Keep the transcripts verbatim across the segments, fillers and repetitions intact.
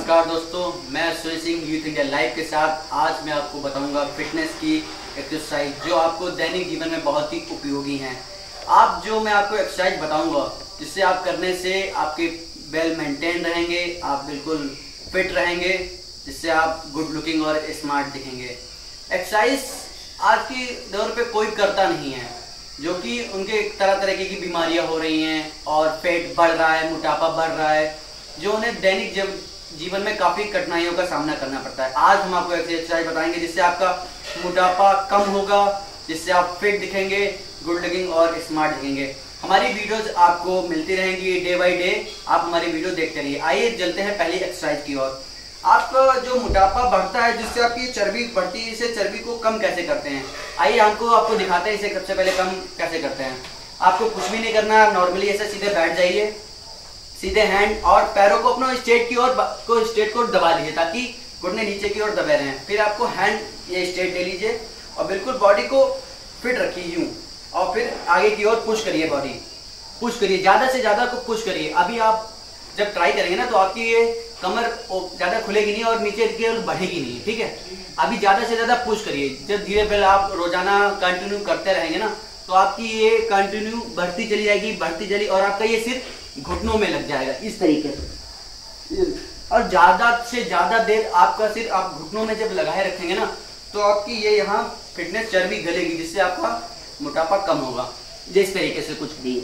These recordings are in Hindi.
नमस्कार दोस्तों, मैं Sunil Singh youth India live के साथ आज मैं आपको बताऊंगा फिटनेस की एक्सरसाइज जो आपको दैनिक जीवन में बहुत ही उपयोगी हैं। आप जो मैं आपको एक्सरसाइज बताऊंगा जिससे आप करने से आपके वेल मेंटेन रहेंगे, आप बिल्कुल फिट रहेंगे, जिससे आप गुड लुकिंग और स्मार्ट दिखेंगे। एक्सरसाइज आज के दौर पे कोई करता नहीं है, जो कि उनके तरह तरह की बीमारियां हो रही हैं और पेट बढ़ रहा है, मोटापा बढ़ रहा है, जो उन्हें दैनिक जीवन में काफ़ी कठिनाइयों का सामना करना पड़ता है। आज हम आपको ऐसी एक्सरसाइज बताएंगे जिससे आपका मोटापा कम होगा, जिससे आप फिट दिखेंगे, गुड लुकिंग और स्मार्ट दिखेंगे। हमारी वीडियोस आपको मिलती रहेंगी डे बाय डे, आप हमारी वीडियो देखते रहिए। आइए चलते हैं पहली एक्सरसाइज की ओर। आपका जो मोटापा बढ़ता है, जिससे आपकी चर्बी बढ़ती है, इसे चर्बी को कम कैसे करते हैं, आइए हमको आपको दिखाते हैं इसे सबसे पहले कम कैसे करते हैं। आपको कुछ भी नहीं करना, नॉर्मली ऐसे सीधे बैठ जाइए, सीधे हैंड और पैरों को अपना स्ट्रेट की ओर को स्ट्रेट को दबा लीजिए ताकि घुटने नीचे की ओर दबे रहें। फिर आपको हैंड ये स्ट्रेट ले लीजिए और बिल्कुल बॉडी को फिट रखिए यूं, और फिर आगे की ओर पुश करिए, बॉडी पुश करिए, ज़्यादा से ज़्यादा को पुश करिए। अभी आप जब ट्राई करेंगे ना तो आपकी ये कमर ज़्यादा खुलेगी नहीं और नीचे की ओर बढ़ेगी नहीं, ठीक है। अभी ज़्यादा से ज़्यादा पुश करिए। जब धीरे धीरे आप रोजाना कंटिन्यू करते रहेंगे ना तो आपकी ये कंटिन्यू बढ़ती चली जाएगी, बढ़ती चली और आपका ये सिर्फ घुटनों में लग जाएगा इस तरीके से। और ज्यादा से ज्यादा देर आपका सिर आप घुटनों में जब लगाए रखेंगे ना तो आपकी ये यहाँ फिटनेस चर्बी गलेगी, जिससे आपका मोटापा कम होगा। जिस तरीके से कुछ भी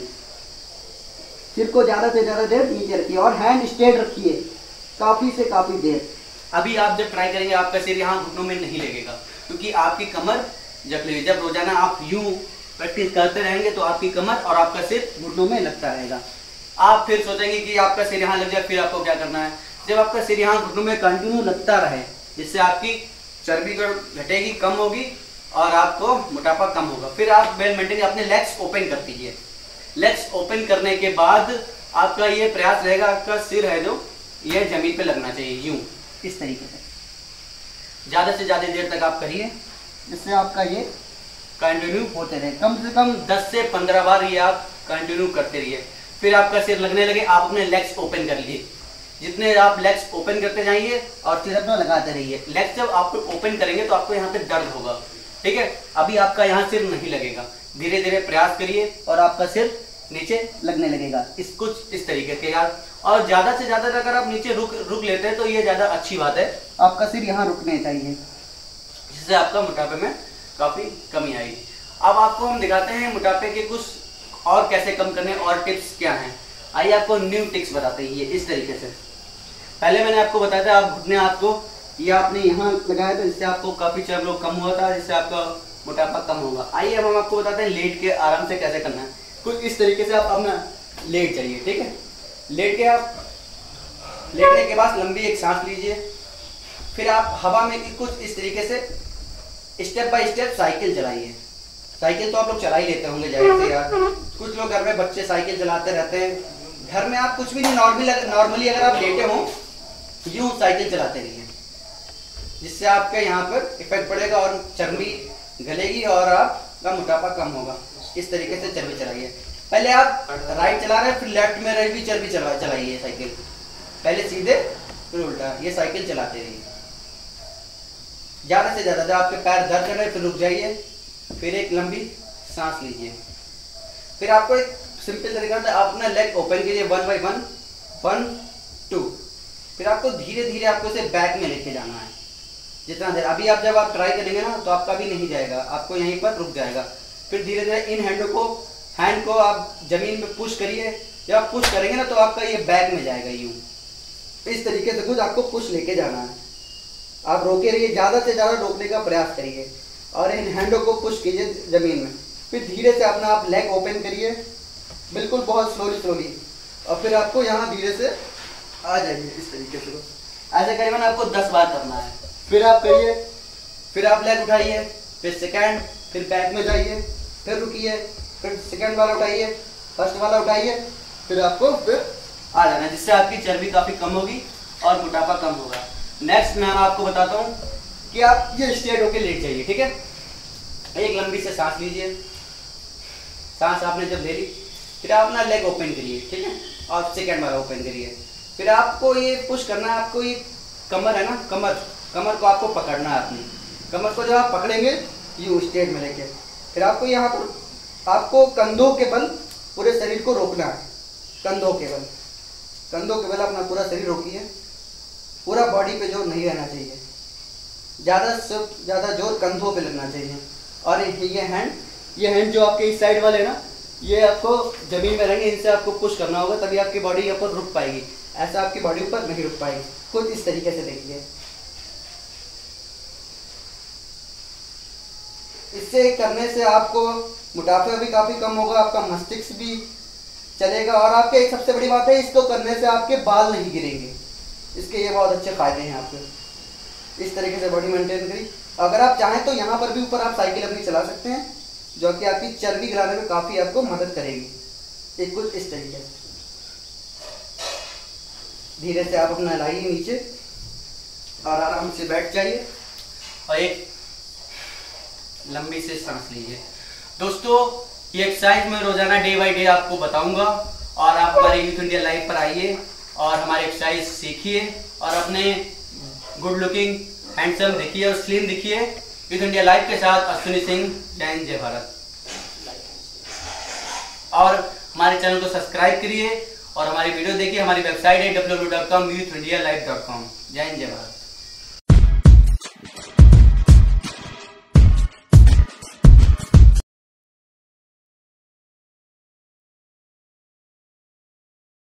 सिर को ज्यादा से ज्यादा देर नीचे रखिए और हैंड स्ट्रेट रखिए काफी से काफी देर। अभी आप जब ट्राई करेंगे आपका सिर यहाँ घुटनों में नहीं लगेगा, क्योंकि आपकी कमर जब लगेगी। जब रोजाना आप यूं प्रैक्टिस करते रहेंगे तो आपकी कमर और आपका सिर घुटनों में लगता रहेगा। आप फिर सोचेंगे कि आपका सिर यहाँ लग जाए, फिर आपको क्या करना है। जब आपका सिर यहाँ घुटनों में कंटिन्यू लगता रहे, जिससे आपकी चर्बी घटेगी, कम होगी और आपको मोटापा कम होगा। फिर आप वेल मेंटेन अपने लेग्स ओपन कर दीजिए। लेग्स ओपन करने के बाद आपका ये प्रयास रहेगा, आपका सिर है जो ये जमीन पे लगना चाहिए यूं, इस तरीके से ज्यादा से ज्यादा देर तक आप करिए, जिससे आपका ये कंटिन्यू होते रहे। कम से कम दस से पंद्रह बार ये आप कंटिन्यू करते रहिए। फिर आपका सिर लगने लगे, आप अपने लेग्स ओपन कर लीजिए। जितने आप लेग्स ओपन करते जाइए और सिर अपना लगाते रहिए। लेग्स जब आप ओपन करेंगे तो आपको यहाँ पे दर्द होगा, ठीक है। अभी आपका यहाँ सिर नहीं लगेगा, धीरे धीरे प्रयास करिए और आपका सिर नीचे लगने लगेगा। इस कुछ इस तरीके के यार, और ज्यादा से ज्यादा अगर आप नीचे रुक रुक लेते हैं तो ये ज्यादा अच्छी बात है। आपका सिर यहाँ रुकने चाहिए, जिससे आपका मोटापे में काफी कमी आएगी। अब आपको हम दिखाते हैं मोटापे के कुछ और कैसे कम करने और टिप्स क्या हैं। आइए आपको न्यू टिप्स बताते हैं। ये इस तरीके से पहले मैंने आपको बताया था, आप घुटने आपको ये आपने यहाँ लगाया था, जिससे आपको काफी चर्बी लोग कम हुआ था, जिससे आपका मोटापा कम होगा। आइए अब हम आपको बताते हैं लेट के आराम से कैसे करना है। कुछ इस तरीके से आप अपना लेट जाइए, ठीक है। लेट के आप लेटने के बाद लंबी एक सांस लीजिए। फिर आप हवा में कुछ इस तरीके से स्टेप बाय स्टेप साइकिल चलाइए। साइकिल तो आप लोग चला ही लेते होंगे जाहिर से यार, कुछ लोग घर में बच्चे साइकिल चलाते रहते हैं। घर में आप कुछ भी नहीं, नॉर्मली नॉर्मली अगर आप लेटे हो यूं साइकिल चलाते रहिए, जिससे आपके यहाँ पर इफेक्ट पड़ेगा और चर्बी गलेगी और आपका मोटापा कम होगा। इस तरीके से चर्बी चलाइए। पहले आप राइट चला रहे हैं, फिर लेफ्ट में रह भी चर्बी चला चलाइए साइकिल। पहले सीधे फिर उल्टा, ये साइकिल चलाते रहिए ज्यादा से ज्यादा। जब आपके पैर दर्द कर रहे हैं फिर रुक जाइए, फिर एक लंबी सांस लीजिए। फिर आपको एक सिंपल तरीका है, आप अपना लेग ओपन कीजिए one by one, one two. फिर आपको धीरे धीरे आपको इसे बैक में लेके जाना है जितना देर। अभी आप जब आप ट्राई करेंगे ना तो आपका भी नहीं जाएगा, आपको यहीं पर रुक जाएगा। फिर धीरे धीरे इन हैंडों को हैंड को आप जमीन में पुश करिए। जब आप पुश करेंगे ना तो आपका ये बैक में जाएगा यूं, इस तरीके से कुछ आपको पुश लेके जाना है। आप रोके रहिए, ज्यादा से ज्यादा रोकने का प्रयास करिए और इन हैंडों को पुश कीजिए जमीन में। फिर धीरे से अपना आप लेग ओपन करिए, बिल्कुल बहुत स्लोली स्लोली, और फिर आपको यहाँ धीरे से आ जाइए इस तरीके से। ऐसे करीबन आपको दस बार करना है। फिर आप करिए, फिर आप लेग उठाइए, फिर सेकंड, फिर बैक में जाइए, फिर रुकिए, फिर सेकंड वाला उठाइए, फर्स्ट वाला उठाइए, फिर आपको फिर आ जाना, जिससे आपकी चर्बी काफ़ी कम होगी और मोटापा कम होगा। नेक्स्ट मैं आपको बताता हूँ कि आप ये स्ट्रेट होके लेट जाइए, ठीक है। एक लंबी से सांस लीजिए। सांस आपने जब ले ली फिर आप अपना लेग ओपन करिए, ठीक है, और सेकंड वाला ओपन करिए। फिर आपको ये पुश करना है, आपको ये कमर है ना, कमर कमर को आपको पकड़ना है अपनी। कमर को जब आप पकड़ेंगे ये स्ट्रेट में लेके, फिर आपको यहाँ पर आपको कंधों के बल पूरे शरीर को रोकना है। कंधों के बल कंधों के बल अपना पूरा शरीर रोकिए। पूरा बॉडी पे जोर नहीं रहना चाहिए, ज़्यादा से ज़्यादा जोर कंधों पे लगना चाहिए। और ये हैंड ये हैंड जो आपके इस साइड वाले ना, ये आपको जमीन में रहेंगे, इनसे आपको पुश करना होगा, तभी आपकी बॉडी ऊपर रुक पाएगी। ऐसा आपकी बॉडी ऊपर नहीं रुक पाएगी। कुछ इस तरीके से देखिए। इससे करने से आपको मोटापा भी काफ़ी कम होगा, आपका मस्तिष्क भी चलेगा, और आपके एक सबसे बड़ी बात है, इसको करने से आपके बाल नहीं गिरेंगे। इसके ये बहुत अच्छे फायदे हैं आपके। इस तरीके से बॉडी मेंटेन करिए। अगर आप चाहें तो यहाँ पर भी ऊपर आप साइकिल अपनी चला सकते हैं, जो कि आपकी चर्बी गिराने में काफ़ी आपको मदद करेगी। एक कुछ इस तरीके से धीरे से आप अपना लाइए नीचे और आराम से बैठ जाइए और एक लंबी से सांस लीजिए। दोस्तों, ये एक्सरसाइज मैं रोजाना डे बाय डे आपको बताऊंगा, और आप हमारे यूथ इंडिया लाइव पर आइए और हमारे एक्सरसाइज सीखिए और अपने गुड लुकिंग हैंडसम दिखिए और स्लिम दिखिए। यूथ इंडिया लाइव के साथ अश्विनी सिंह। जय हिंद, जय भारत। और हमारे चैनल को सब्सक्राइब करिए और हमारी वीडियो देखिए। हमारी वेबसाइट है W W W dot youth India live dot com. जय हिंद, जय भारत।